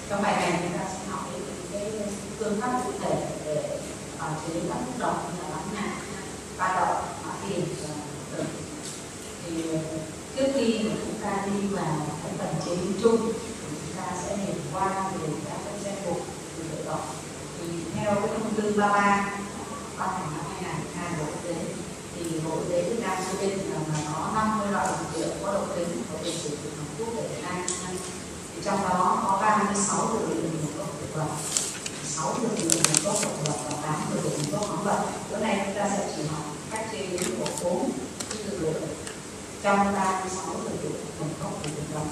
Trong bài này chúng ta sẽ học đến cái phương pháp cụ thể để chế biến các thuốc độc như là bắn nhạc, ba độc, hỏa tiền và tử. Thì trước khi mà chúng ta đi vào cái phần chế biến chung thì chúng ta sẽ nhìn qua về các cái danh mục của dược độc. Thì theo cái thông tư 33 ban hành năm 2002 của Bộ Y tế, thì Bộ Y tế Việt Nam quy định là có 50 loại dược liệu có độc tính có thể sử dụng làm thuốc để thai. Thì trong đó có 36 dược liệu nguồn gốc thực vật, 6 dược liệu nguồn gốc động vật và 8 dược liệu nguồn gốc khoáng vật. Bữa nay chúng ta sẽ chỉ học cách chế biến của 4 dược liệu trong 36 dược liệu nguồn gốc của thực vật.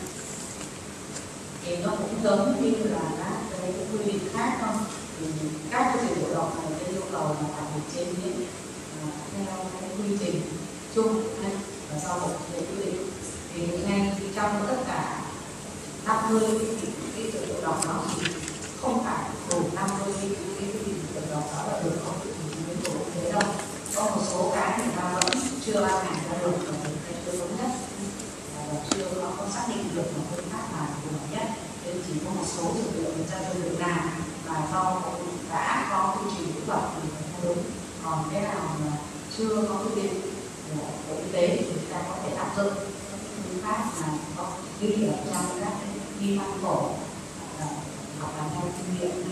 Thì nó cũng giống như là các cái quy định khác không? Thì các cái dược liệu độc này cái yêu cầu là phải được chế biến theo cái quy trình chung và do Bộ Y tế quy định. Thì hiện nay trong tất cả 50 cái dược liệu độc đó thì không phải đủ 50 cái quy định dược độc đó là được không đến Bộ Y tế đâu. Có một số cái người ta vẫn chưa ban hành ra được và cái chưa thống nhất và chưa có xác định được một phương pháp nào phù hợp nhất. Nên chỉ có một số dược liệu người ta chưa được làm và do đã có quy trình kỹ thuật thì không đúng. Còn cái nào mà chưa có quy định của Bộ Y tế thì chúng ta có thể áp dụng các phương pháp mà có ghi ở trong các ghi văn cổ hoặc là theo kinh nghiệm.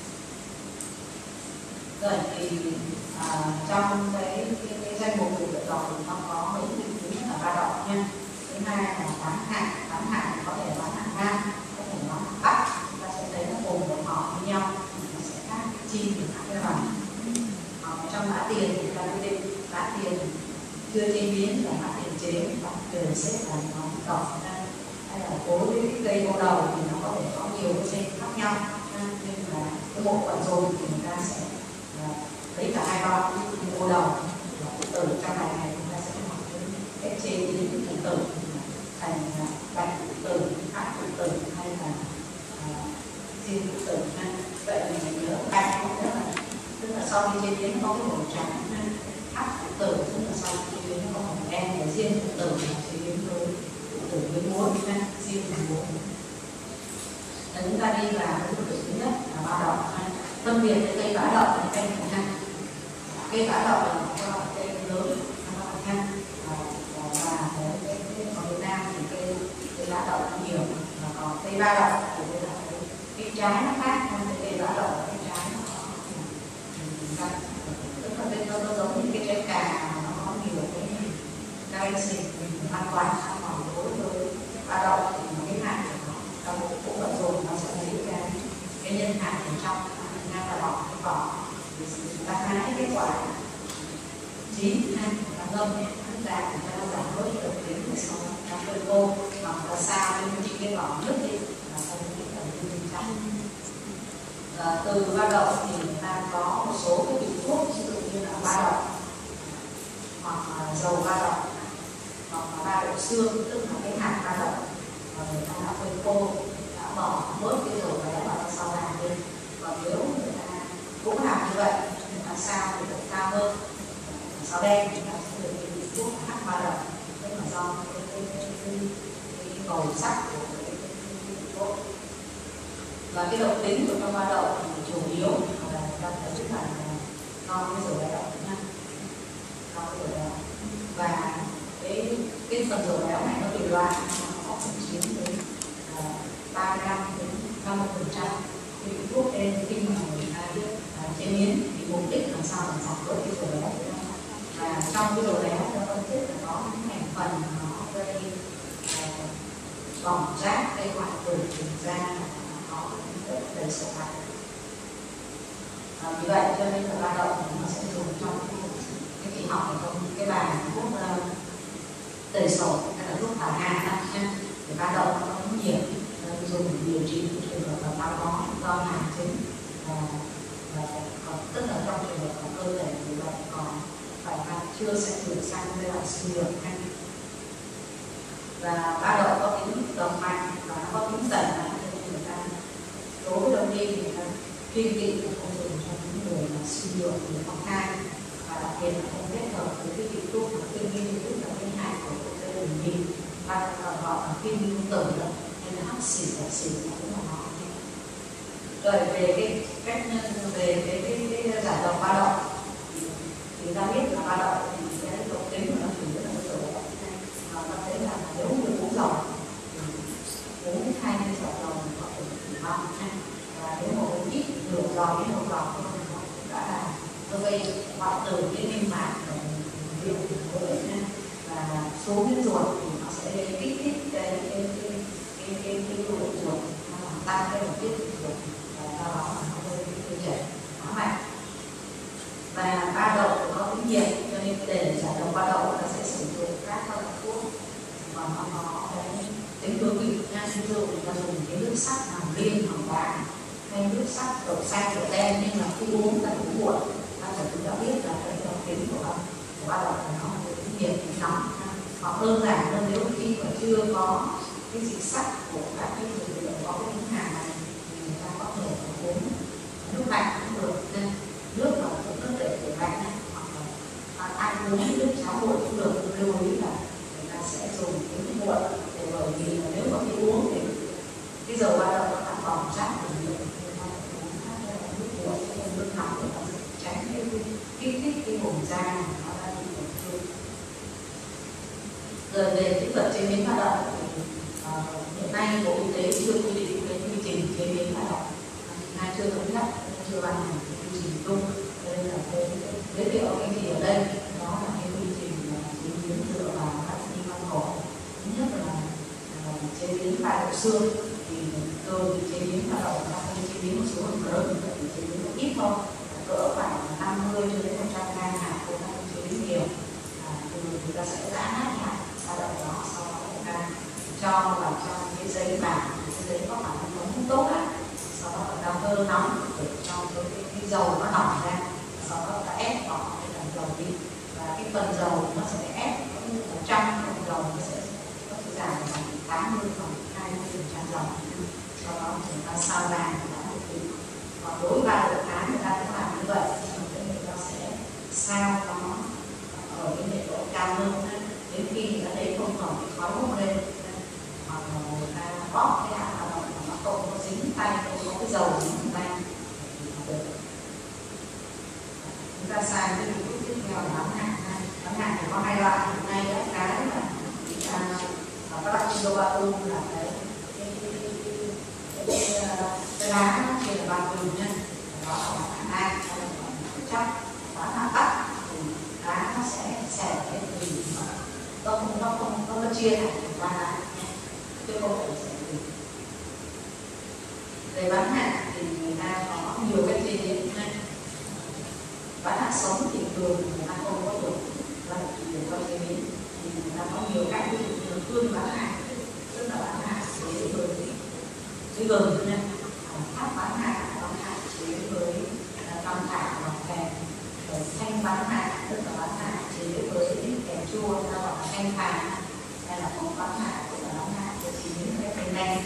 Rồi thì trong cái danh mục dược liệu độc thì nó có mấy cái thứ nhất là ba độc nha. Thứ hai là bán hạn có thể bán hạn Nam, có thể bán hạn Bắc. Chúng ta sẽ thấy nó cùng một họ với nhau, nó sẽ khác cái chi và khác cái bằng. Trong mã tiền thì ta quy định mã tiền chưa chế biến và mã tiền chế và đều xếp là nó độc. Hay là cố với cái cây cô đầu thì nó có thể có nhiều cái tên khác nhau, nên là cái bộ phận dùng thì người ta sẽ lấy cả hai bao như cô đầu và phụ tử. Trong bài này chúng ta sẽ học đến cách chế biến phụ tử thành bạch phụ tử, hạt phụ tử hay là diên phụ tử. Vậy thì mình nhớ bạch cũng rất là tức là sau khi chế biến nó có cái màu trắng, hạt phụ tử tức là sau khi chế biến nó có màu đen, và diên phụ tử là chế biến với từ với muối riêng là muối. Chúng ta đi vào cái dược liệu thứ nhất là ba độc. Phân biệt với cây bã độc và cây khả năng. Cây bã độc là một cây lớn và ở Việt Nam thì cây bã độc nhiều, và còn cây ba độc thì đây là cái trái nó khác, cây bã độc là cái trái nó tức là bên nó giống như cái trái cà, nó có nhiều cái canxi mình an toàn. Đối với ba độc thì một cái hạt của nó trong một bộ phận dùng nó sẽ lấy cái nhân hạt ở trong ngang là bọc cái vỏ thì chúng ta hái cái quả chín hay là ngâm chúng ta cũng cho nó giảm bớt được đến 16 trăm phân cô hoặc là sao lên trên cái vỏ nước đi là không bị tổn thương bên trong. Từ ba độc thì người ta có một số cái vị thuốc ví dụ như là ba độc hoặc là dầu ba độc hoặc là ba độc xương, tức là cái hạt ba độc và người ta đã phơi khô, đã bỏ bớt cái dầu bé vào sau làm đi. Còn nếu người ta cũng làm như vậy người ta sao thì độ cao hơn sau đen thì ta sẽ được cái vị thuốc hạt ba độc, tức là do cái màu sắc của cái thuốc. Và cái độc tính của trong ba độc thì chủ yếu là người ta thấy là do cái dầu bé độc nha, do cái dầu bé độc. Và cái phần dầu béo này nó tùy loại, nó có thể chiếm đến 35 đến 50% cái thuốc trên khi mà người ta chế biến thì mục đích làm sao để giảm bớt cái dầu béo. Và trong cái dầu béo nó phân tích là có những thành phần nó gây bỏng rát, gây hoại tử da, nó có rất đầy sổ hạch. Vì vậy cho nên là ba độc nó sẽ dùng trong cái kỳ học trong cái bài thuốc tẩy sổ hay là thuốc thảo hàn thì ba độc nó có nhiều dùng điều trị trường hợp là táo bón do hàn chứng và còn tức là trong trường hợp của cơ thể người bệnh còn phải chưa sẽ chuyển sang giai đoạn suy nhược hay. Và ba độc có tính độc mạnh và nó có tính tẩy mạnh, nên người ta đối với đông y thì người ta kiên kỵ là không dùng cho những người mà suy nhược, người có thai, và đặc biệt là không kết hợp với cái vị thuốc mà kinh nghi, tức là cái hại của cái đường đi và gọi là kim ngư tử, nên là hắc xỉu nó cũng là nó Rồi về cái cách về cái giải độc ba độc thì ta biết là ba độc thì cái độc tính của nó chủ yếu là cái độ mà ta thấy là nếu như uống dầu thì uống 2 ly dầu thì có thể tử vong, và nếu mà uống ít nửa giò đến một giò thì đã là nó gây hoại tử cái niêm mạc của người và số huyết ruột thì nó sẽ kích thích cái độ ruột, nó làm tăng cái độ tiết ruột và do đó nó gây tiêu chảy quá mạnh. Và ba đậu có tính nhiệt cho nên để giải độc ba đậu ta sẽ sử dụng các loại thuốc mà nó có cái tính hương vị nha. Ví dụ người ta dùng cái nước sắc hàm liên hàm vàng hay nước sắc đậu xanh đậu đen, nhưng mà khi uống ta uống muộn ta chúng ta biết là cái độc tính của ba đậu nó là tính nhiệt tính nóng. Hoặc đơn giản hơn, nếu khi mà chưa có cái dịch sắc của các cái dược liệu có cái tính hàn này thì người ta có thể uống nước lạnh cũng được, nước mà nước để lạnh này, hoặc là ăn uống nước cháo nguội cũng được. Lưu ý là người ta sẽ dùng cái nước nguội, bởi vì là nếu mà khi uống thì cái dầu ba đậu nó làm bỏng rát của người ta phải uống nước nguội, nước nóng để nó tránh cái kích thích cái vùng da nó đã bị tổn thương. Rồi về kỹ thuật chế biến ba đậu thì hiện nay Bộ Y tế chưa quy định cái quy trình chế biến ba đậu, chưa thống nhất, chưa ban hành cái quy trình chung, nên là cái giới thiệu cái gì ở đây đó là cái quy trình chế biến dựa vào các sinh văn cổ. Thứ nhất là chế biến ba đậu xương, thì tôi chế biến ba đậu ta không chế biến một số lượng lớn, thì chế biến một ít thôi, cỡ khoảng 50 cho đến 100 gram hạt, chúng ta không chế biến nhiều. Thì ta sẽ giã nát hạt ba đậu đó, sau đó chúng ta cho vào trong cái giấy bạc, cái giấy có khả năng nóng tốt á, sau đó ta hơi nóng để cho cái dầu nó nỏng ra, sau đó ta ép vào cái phần dầu đi, và cái phần dầu nó sẽ ép có như là trong phần dầu nó sẽ giảm khoảng 80 hoặc 20% dầu, sau đó chúng ta sao vàng và một tí. Còn đối với ba đậu Thái người ta cũng làm như vậy, nhưng mà người ta sẽ sao nó ở cái nhiệt độ cao hơn đến khi người ta thấy không còn cái khói bốc lên, hoặc là người ta bóp cái hạt đậu mà nó không có dính tay, không có cái dầu dính tay thì nó được. Chúng ta xài cái bước tiếp theo là bán hạt. Bán hạt thì có hai loại. Hiện nay cái là các loại Chilobatu là cái lá trên là bao gồm nha, đó là hạt nang, chắc bán hạt tắt thì lá nó sẽ xẻ cái gì mà nó không chia hạt qua lá, chứ không phải xẻ gì. Về bán hạt thì người ta có nhiều cách chế biến nha. Bán hạt sống thì thường người ta không có được để cho chế biến, thì người ta có nhiều cách, ví dụ như là phương bán hạt, tức là bán hạt chế với gừng thôi nha, tháp bán hạt chế với băm thảo hoặc kèm, rồi thanh bán hạt tức là bán hạt chế với kèm chua, ta gọi là thanh thảo, hay là không bán hạt tức là bán hạt chế với cái canh đen.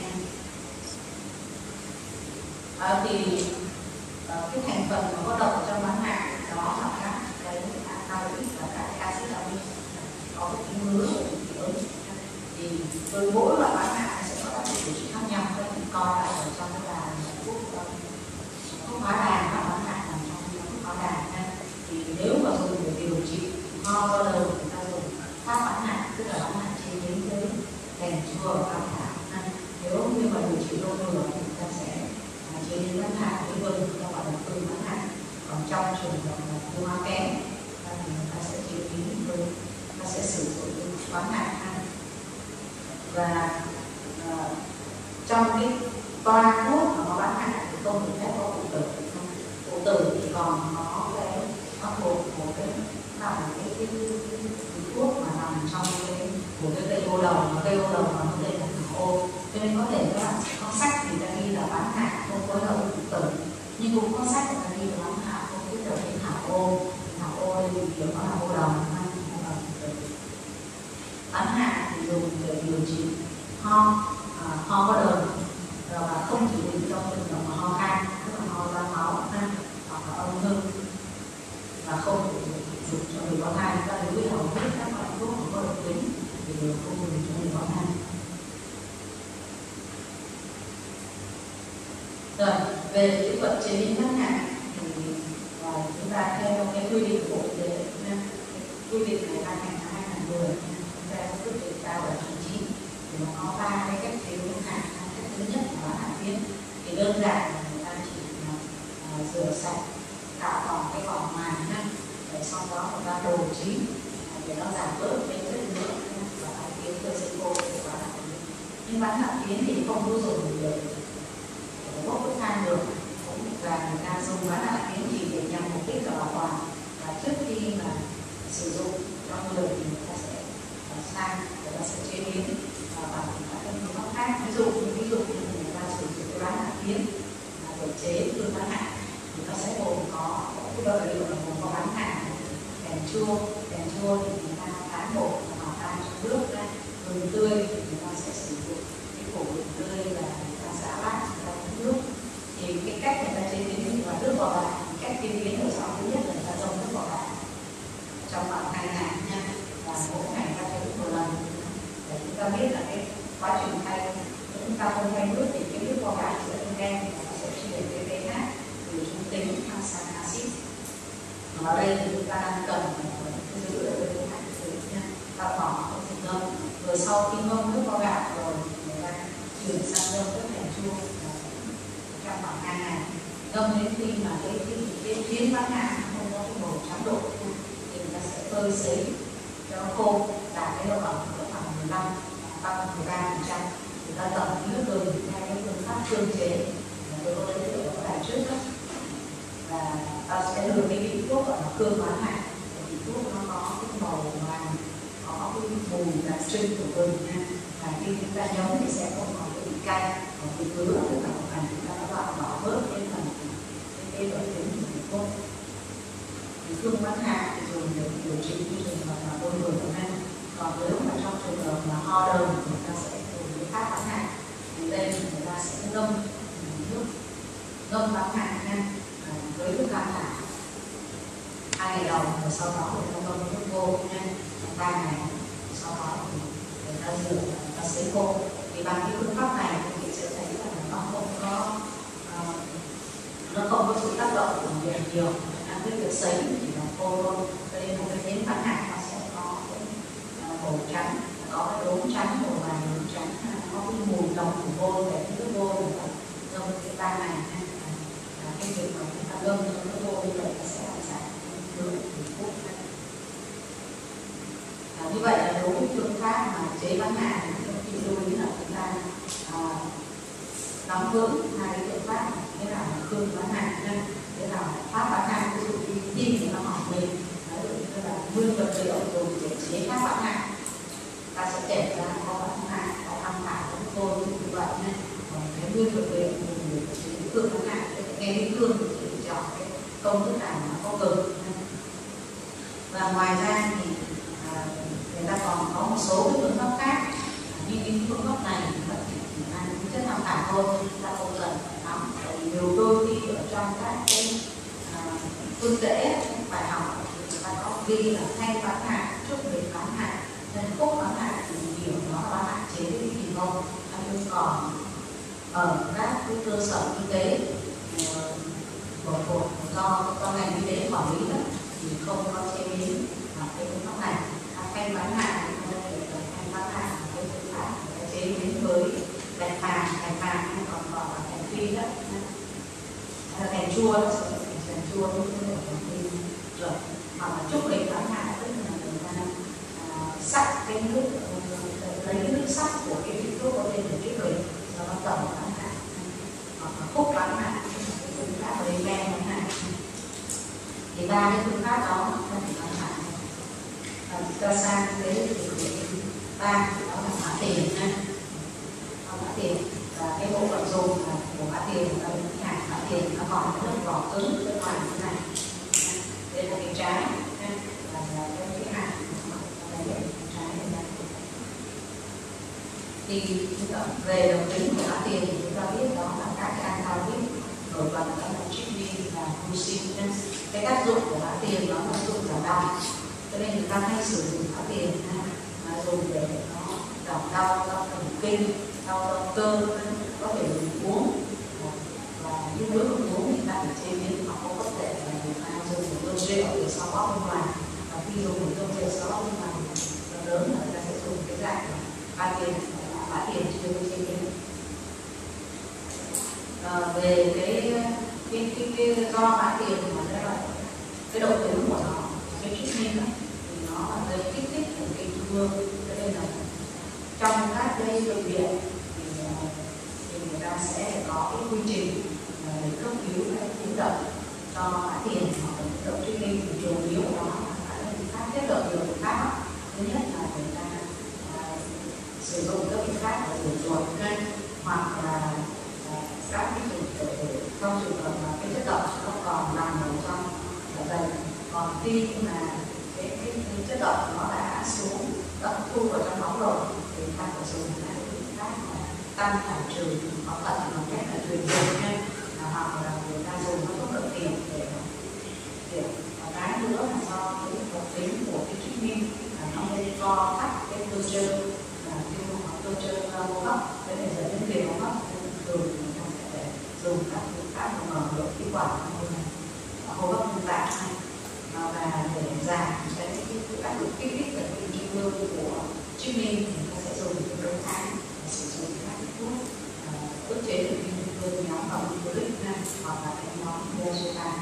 Thì cái thành phần mà có độc trong bán hạt đó là các cái alkaloid và các cái acid amin có cái tính ngứa của dị ứng. Thì với mỗi loại bán hạt sẽ có các điều trị khác nhau, các bạn coi lại ở trong cái là thuốc hóa đàn và bán hạt nằm trong thuốc hóa đàn ha. Thì nếu mà dùng để điều trị ho do đầu thì ta dùng pháp bán hạt, tức là bán hạt chế biến với kèm chua và băm thảo ha. Nếu như mà điều trị đau ngửa thì ta sẽ chế biến bán hạt với gừng, ta gọi là gừng bán hạt. Còn trong trường hợp là tiêu hóa kém thì người ta sẽ chế biến với, ta sẽ sử dụng bán hạt ha. Và trong cái toa thuốc mà nó bán hạt thì không được phép có phụ tử. Phụ tử thì còn có cái một cái là cái thuốc mà nằm trong cái của cái cây ô đồng, cây ô đồng mà nó tên là thảo ô, cho nên có thể các bạn sẽ có sách thì ta ghi là bán hạt không phối hợp với phụ tử, nhưng cũng có sách người ta ghi là bán hạt không kết hợp với thảo ô. Thảo ô đây thì kiểu nó là ô đồng, bán hạt thì dùng để điều trị ho có đờm, và không chỉ định trong trường hợp mà ho khan, tức là ho ra máu hoặc là âm hưng, và không dùng cho người có thai. Ta lưu ý hầu hết các loại thuốc có độc tính thì đều không dùng cho người có thai. Rồi về kỹ thuật chế biến ngắn hạn thì chúng ta theo cái quy định của Bộ Y tế, quy định này ban hành năm 2010, chúng ta có quyết định cao ở tháng 9 thì nó có 3 cái cách chế biến ngắn hạn. Cách thứ nhất là bán hạn phiến thì đơn giản là người ta chỉ rửa sạch tạo còn cái vỏ ngoài để sau đó người ta đồ chín để nó giảm bớt cái chất lượng và hạn phiến với sấy khô để bán hạn phiến. Nhưng bán hạn phiến thì không có dùng để bốc thức than được, và người ta dùng bán hạn phiến chỉ để nhằm mục đích là bảo quản, và trước khi mà sử dụng cho người thì người ta sẽ sang, người ta sẽ chế biến bằng các phương pháp khác. Ví dụ như người ta sử dụng cái bán hạn phiến để chế tương bán hạn thì nó sẽ gồm có cái vật liệu là gồm có bán hạn, đèn chua thì người ta tán bột và tan trong nước ra, gừng tươi thì người ta sẽ sử dụng cái củ gừng tươi là người ta giã lát vào nước. Thì cái cách người ta chế biến và nước bò gà, cách chế biến ở sau thứ nhất là người ta dông nước bò gà trong khoảng 2 ngày nha, và mỗi ngày ta thay một lần để chúng ta biết là cái quá trình thay, chúng ta không thay nước thì cái nước bò gà sẽ lên đen và nó sẽ chuyển cái pH từ trung tính sang axit. Ở đây thì chúng ta đang cần giữ được cái pH nha, ta bỏ không thể ngâm. Rồi sau khi ngâm nước bò gà rồi người ta chuyển sang ngâm nước hành chua trong khoảng 2 ngày, ngâm đến khi mà cái phiến bán hạn không có cái màu trắng đục thì người ta sẽ phơi sấy cho nó khô, đạt cái độ ẩm khoảng 15 tăng 13%. Người ta tẩm nước gừng theo cái phương pháp tương chế tôi có giới thiệu ở bài trước đó, và ta sẽ đưa cái vị thuốc gọi là cương bán hạn. Vị thuốc nó có cái màu vàng, có cái mùi đặc trưng của gừng nha, và khi chúng ta nhấm thì sẽ không còn cái vị cay, còn vị ngứa tức là một phần chúng ta đã loại bỏ bớt cái phần cái lợi tính của vị thuốc. Thì cương bán hạn thì dùng để điều trị những trường hợp là bôi vừa của năng. Còn nếu mà trong trường hợp mà ho đờm thì người ta sẽ dùng cái pháp bán hạn. Thì đây thì người ta sẽ ngâm nước, ngâm bán hạn nha, với nước cam thảo 2 ngày đầu, rồi sau đó người ta ngâm nước vô nha 3 ngày, sau đó thì người ta rửa và sấy khô. Thì bằng cái phương pháp này thì chị sẽ thấy là nó không có sự tác động của nhiệt nhiều, cái việc sấy chỉ là khô thôi, cho nên là cái phiến bán hạn nó sẽ có cái màu trắng, có cái đốm trắng, màu vàng đốm trắng, có cái mùi nồng của vôi, để cái nước vôi người ta ngâm cái 3 ngày. Cái việc mà chúng ta ngâm cho nước vôi như vậy nó sẽ làm giảm nước thuốc. Như vậy là đối với phương pháp mà chế bán hạn thì chị lưu ý là chúng ta nắm vững 2 cái phương pháp, cái nào là cương bán hạn, cái nào là pháp bán hạn. Ví dụ như tim thì nó mỏng mềm, tức là nguyên vật liệu dùng để chế pháp bán hạn, ta sẽ kể ra có bán hạn, có tham khảo của tôi như vậy nha. Còn cái nguyên vật liệu dùng để chế cương bán hạn, nghe đến cương thì chỉ chọn cái công thức nào nó có cứng. Và ngoài ra thì người ta còn có một số cái phương pháp khác, như cái phương pháp này thì mang tính chất tham khảo thôi, ta không cần phải nắm. Tại vì nhiều đôi khi ở trong các cái phương tễ bài học thì người ta có ghi là thay bán hạn, chúc mừng bán hạn, nên khúc bán hạn thì hiểu nó là bán hạn chế cái gì không. Nhưng còn ở các cái cơ sở y tế do ngành y tế quản lý đó, thì không có chế biến cái phương pháp này. Canh bán hạn thì không thể là canh bán hạn, cái phương pháp chế biến với cành vàng hay còn gọi là cành phi đó, cành chua, nó sẽ thành cành chua như thế này, cành phi rồi. Hoặc là trúc lịch bán hạn tức là người ta sắc cái nước, lấy cái nước sắc của cái vị thuốc có tên là trúc lịch, rồi nó tẩm bán hạn. Hoặc là khúc bán hạn, cái phương pháp lấy men bán hạn. Thì 3 cái phương pháp đó nó phải bán hạn. Ta sang cái ba đó là mã tiền nha, mã tiền và cái bộ phận dùng của mã tiền là cái hạt mã tiền nó còn cái lớp vỏ cứng bên ngoài như này. Đây là cái trái và cái hạt đây là cái trái này. Thì về đồng tính của mã tiền thì chúng ta biết đó là các cái alkaloid nổi bật đó là trypsin và glucin. Cái tác dụng của mã tiền đó là tác dụng giảm đau, cho nên người ta hay sử dụng mã tiền dùng để nó giảm đau thần kinh, đau cơ, có thể dùng uống và về cái do mã tiền mà cái độ cứng của nó, cái treatment đó, thì nó là gây kích thích thần kinh trung ương, cho nên là trong các cái bệnh viện thì người ta sẽ có cái quy trình để cấp cứu hay cứu động cho mã tiền hoặc là động treatment thì chủ yếu của nó là những pháp kết hợp nhiều biện pháp. Thứ nhất là người ta sử dụng các biện pháp để rửa ruột hoặc là các cái trong trường hợp mà cái chất độc nó còn nằm ở trong dạ dày, còn khi mà cái chất độc nó đã xuống đã thu vào trong máu rồi thì ta phải dùng các biện pháp tăng thải trừ hoặc tận bằng cách là truyền dịch hoặc là người ta dùng các thuốc lợi tiền để và cái nữa là do cái độc tính của cái treatment nó gây co thắt cái cơ trơn cơ trơn hô hấp, để dẫn đến viêm hô hấp. Thường người ta sẽ dùng các biện pháp mở rộng khí quản hô hấp nhân tạo và để giảm cái tác dụng kích thích thần kinh trung ương của treatment thì ta sẽ dùng cái đối kháng và sử dụng các thuốc ức chế thần kinh trung ương nhóm hormonic hoặc là cái nhóm diazepam.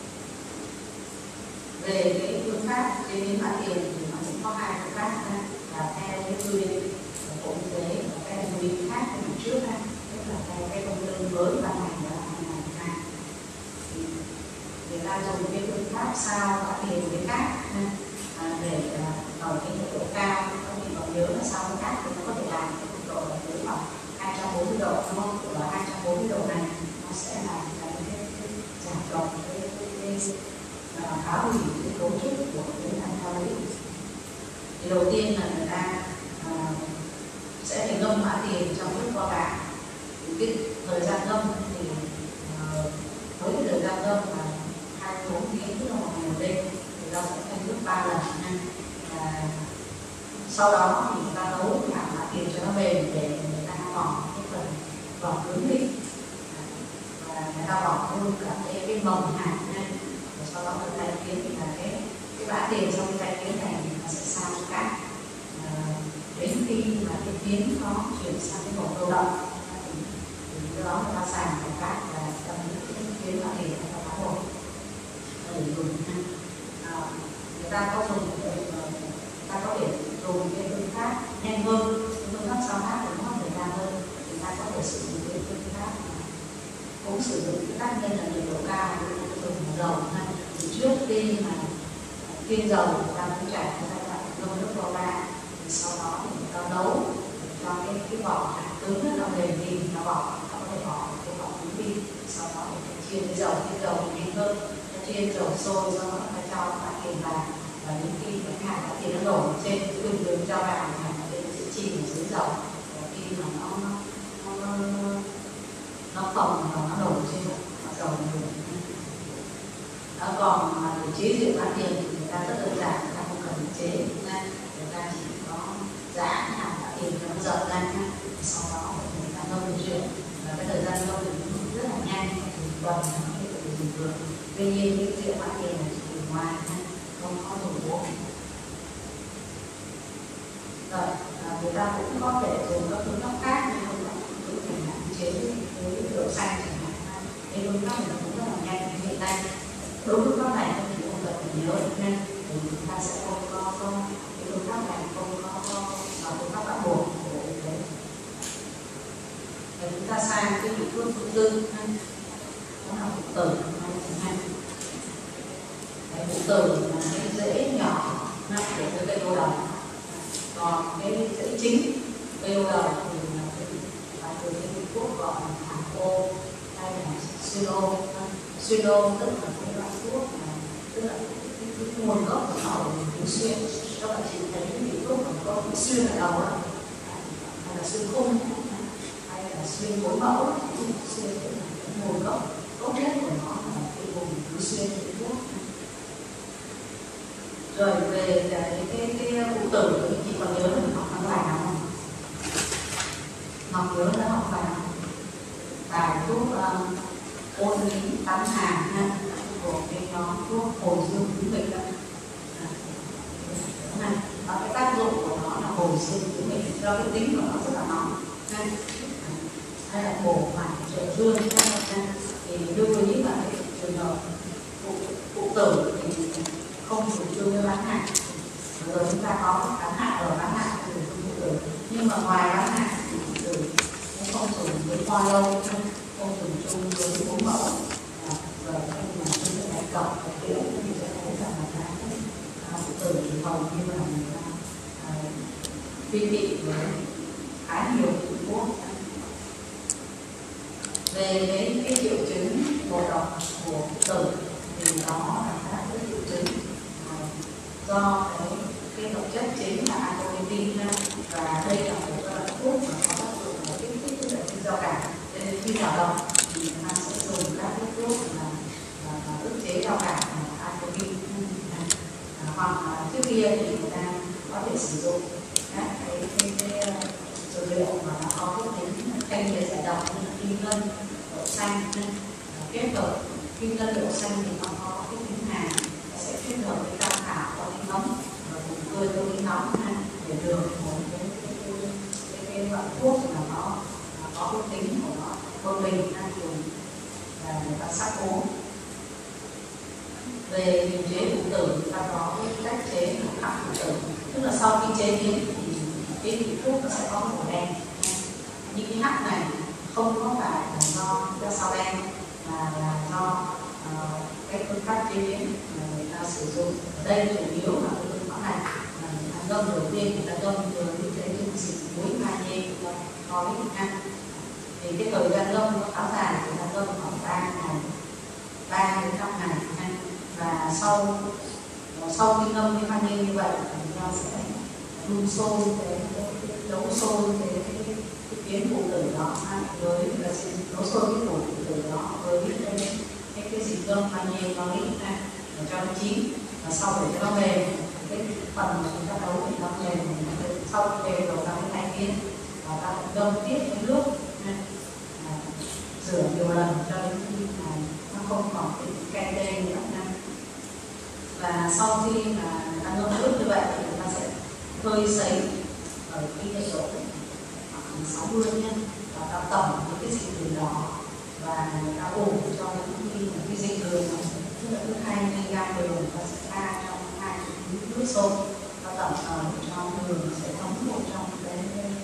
Về cái phương pháp chế biến mã tiền thì nó cũng có hai phương pháp là theo cái quy định của Bộ Y tế và cái quy định khác của trước tức là theo cái công tư mới ban hành vào năm 2012 thì người ta dùng cái phương pháp sao mã tiền với cát để ở cái nhiệt độ cao. Các vị còn nhớ là sao với cát thì nó có thể làm cái nhiệt độ là tới khoảng 240 độ, đúng không? Ở 240 độ này nó sẽ làm cái giảm độc cái phá hủy cái cấu trúc của cái thành calo. Thì đầu tiên là người ta sẽ phải ngâm mã tiền trong nước vo gạo. Cái thời gian ngâm thì với cái thời gian ngâm là 24 tiếng tức là một ngày một đêm thì ta sẽ thay nước 3 lần và sau đó thì người ta nấu làm mã tiền cho nó mềm để người ta bỏ cái phần vỏ cứng đi và người ta bỏ luôn cả cái mầm hạt và sau đó người ta kiến thì là cái mã tiền trong cái tay kiến này thì nó sẽ sao cho cát đến khi mà cái kiến nó chuyển sang cái màu câu động thì cái đó người ta sàng cái cát và trong những cái kiến mã tiền người ta phá bột để dùng người ta có dùng người ta có thể dùng cái phương pháp nhanh hơn, cái phương pháp sao hát cũng mất thời gian hơn. Người ta có thể sử dụng cái phương pháp cũng sử dụng cái tác nhân là nhiệt độ cao để dùng dầu thì trước khi mà chiên dầu người ta cũng trải qua giai đoạn ngâm nước vo gạo thì sau đó thì người ta nấu cho cái vỏ hạt cứng rất là mềm đi, nó bỏ có thể bỏ cái vỏ cứng đi, sau đó thì chiên cái dầu nhanh hơn, chiên dầu sôi sau đó ta cho mã tiền vào và đến khi cái hạt mã tiền nó đổ trên bình thường cho vào hạt mã tiền sẽ chìm ở dưới dầu và khi mà nó phồng và nó đổ trên dầu nhiều. Còn để chế rượu mã tiền thì người ta rất đơn giản, người ta không cần chế người ta chỉ có giã hạt mã tiền cho nó dập ra sau đó người ta ngâm rượu và cái thời gian ngâm thì rất là nhanh, tuần bình thường. Tuy nhiên cái rượu mã tiền là chỉ từ ngoài không có dùng bố. Rồi người ta cũng có thể dùng các phương pháp khác như không cũng thể hạn chế với rượu xanh chẳng hạn. Cái phương pháp này cũng rất là nhanh hiện nay. Đối với phương pháp này thì không cần phải nhớ nên thì chúng ta sẽ không có cái phương pháp này không có phương pháp bắt buộc của Bộ Y tế. Và chúng ta sang cái vị thuốc thứ tư đó là phụ tử chẳng hạn. Cái phụ tử là cái rễ nhỏ của cái cây ô đồng, còn cái rễ chính cây ô đồng thì là phải từ cái vị thuốc gọi là thảo ô hay là sudo tức là cái loại thuốc tức là cái nguồn gốc của nó ở Tứ Xuyên. Các bạn chỉ thấy cái vị thuốc có vị xuyên ở đầu đó, hay là xuyên khung hay là xuyên bốn mẫu, xuyên tức là cái nguồn gốc nhất của nó là cái vùng Tứ Xuyên Trung Quốc. Rồi về cái phụ tử thì chị còn nhớ là học tháng bài nào không? Học nhớ đã học bài thuốc ôn lý tán hàn của cái nhóm thuốc hồi dương tứ mịch đó. Và cái tác dụng của nó là hồi dương tứ mịch do cái tính của nó rất là nóng. hay là bổ hoại trợ dương thì lưu ý là cái trường hợp phụ tử thì không chủ trương với bán hạn. Rồi chúng ta có bán hạn ở bán hạn thì phụ tử, nhưng mà ngoài bán hạn thì phụ tử cũng không dùng với hoa lâu, không dùng chung với bố mẫu, rồi không là chung với đại cộng cái kiểu thì sẽ thấy rằng là cái phụ tử thì hầu như là người ta phi tị với khá nhiều Trung Quốc. Về cái triệu chứng ngộ độc của phụ tử thì đó là các triệu chứng do cái độc chất chính là aconitin, và đây là một loại thuốc mà có tác dụng là kích thích cái hệ giao cảm. Cho nên khi nào độc thì người ta sẽ dùng các cái thuốc là ức chế giao cảm aconitin, hoặc trước kia thì người ta có thể sử dụng các cái dược liệu mà nó có cái tính thanh nhiệt giải độc như là kim ngân, đậu xanh, kết hợp kim ngân đậu xanh thì nó có cái tính hàn, nó sẽ kết hợp với cam thảo có tính nóng và cùng tươi có tính nóng để được một cái loại thuốc mà nó có cái tính của nó bơm bình dùng và người ta sắc uống. Về điều chế phụ tử chúng ta có cái cách chế hạt phụ tử, tức là sau khi chế biến thì cái vị thuốc nó sẽ có màu đen. Những cái hạt này không có phải là do sao đen mà là do cái phương pháp chế biến mà người ta sử dụng. Ở đây chủ yếu là cái phương pháp này là người ta ngâm đầu tiên, người ta ngâm với cái dung dịch muối magie có ăn. Thì cái thời gian ngâm nó khá dài, người ta ngâm khoảng 3 đến 5 ngày. Và sau khi ngâm cái magie như vậy thì nó sẽ đun sôi cái nấu sôi cái kiến phụ tử đó với là nấu sôi cái phụ tử đó với cái dịch ngâm magie nó để cho nó chín, và sau để cho nó mềm, cái phần mà chúng ta nấu thì nó mềm, sau khi mềm rồi ta mới thay kiến và ta ngâm tiếp với nước, rửa nhiều lần cho đến khi nó không còn cái cay tê nữa. Và sau khi mà ta ngâm nước như vậy thì người ta sẽ hơi sấy ở cái nhiệt độ khoảng 60 nhân, và ta tẩm những cái dịch đường đó và người ta ủ cho đến khi mà cái dịch đường nó tức là cứ 2 mg đường ta sẽ pha trong 2 nước sôi, ta tẩm ở trong đường sẽ thấm một trong cái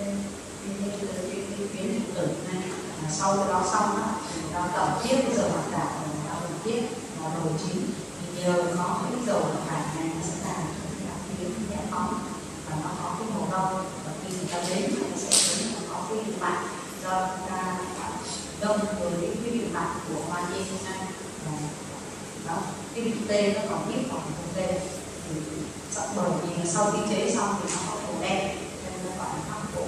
kiến phụ tử này. Sau cái đó xong đó thì người ta tẩm tiếp cái dầu hạt cải và người ta tẩm tiếp vào đồ chín. Nhờ có cái dầu hạt cải này nó sẽ làm cho cái đặc biến nhẹ bóng và nó có cái màu nâu, và khi người ta đến thì nó sẽ thấy là có cái vị mặn do chúng ta ngâm với cái vị mặn của hoa nhên đó. Cái vị tê nó còn ít khoảng không tê, thì bởi vì sau khi chế xong thì nó có màu đen nên nó gọi là hắc phụ.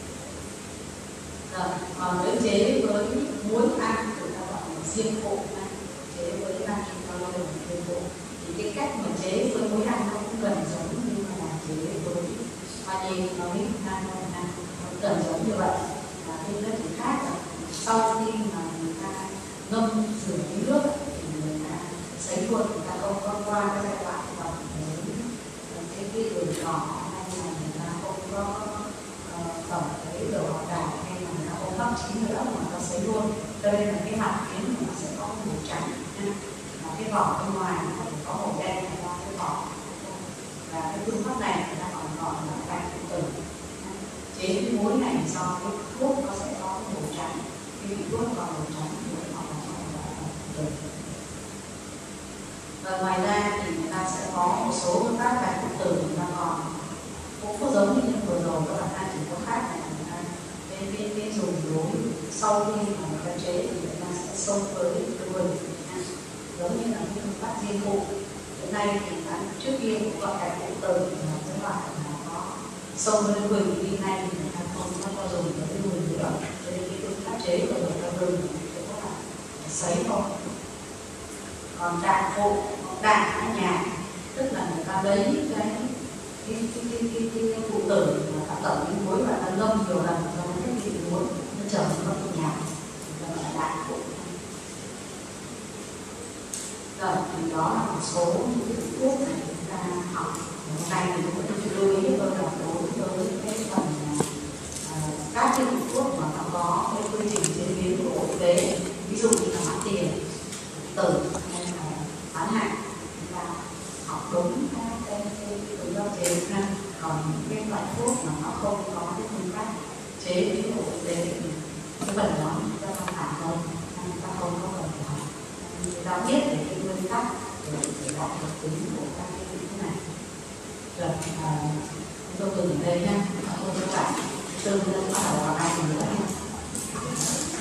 Còn nếu chế với muối ăn thì ta gọi là diêm phụ, chế với ăn thì cái cách mà chế với muối ăn nó cũng gần giống như là chế với magie nó gần giống như vậy. Và cái rất là khác là sau khi mà người ta ngâm rửa cái nước thì người ta sấy luôn, người ta không có qua cái giai đoạn vào cái đường đỏ, hay là người ta không có tẩm cái dầu hạt cải, hay là người ta không hấp chín nữa mà người ta sấy luôn. Cho nên là cái hạt kiến nó sẽ có màu trắng, cái vỏ bên ngoài nó có màu đen do cái vỏ. Và cái phương pháp này người ta còn gọi là canh phụ tử. Chế cái muối này do cái thuốc nó sẽ có màu trắng, cái vị thuốc còn màu trắng thì nó còn gọi là phụ tử. Và ngoài ra thì người ta sẽ có một số phương pháp canh phụ tử, người ta còn cũng có giống như những vừa rồi các bạn ta chỉ có khác là người ta cái dùng đối sau khi mà người ta chế thì người ta sẽ xông với cái vườn, giống như là cái phương pháp diêm phụ. Hiện nay thì trước kia cũng gọi cải phụ tử là cái loại mà có xông với vườn, thì nay thì người ta không có dùng cái vườn nữa, cho nên cái phương pháp chế của người ta vườn thì có là sấy thôi. Còn đạn phụ, đạn ở nhà tức là người ta lấy cái phụ tử mà ta tẩm cái muối và ta ngâm nhiều lần cho nó cái vị muối nó trở thành nó nhạt, người ta gọi là đạn phụ. Rồi thì đó là một số những cái thuốc mà chúng ta học. Hôm nay thì cũng lưu ý tôi đọc đối với cái phần các cái thuốc mà nó có cái quy trình chế tế, ví dụ như là hoãn tiền tử hay là hoãn hạn, chúng ta học đúng cái rủi ro chế ra. Còn những cái loại thuốc mà nó không có cái phương pháp chế ví dụ tế thì cái phần đó chúng ta không phải thôi, chúng ta không có cần phải học. Người ta biết về cái nguyên tắc để đọc được tính của các cái này. Rồi, tôi dừng ở đây nha. Tôi các bạn từ bắt đầu vào 2 tuần nữa nha.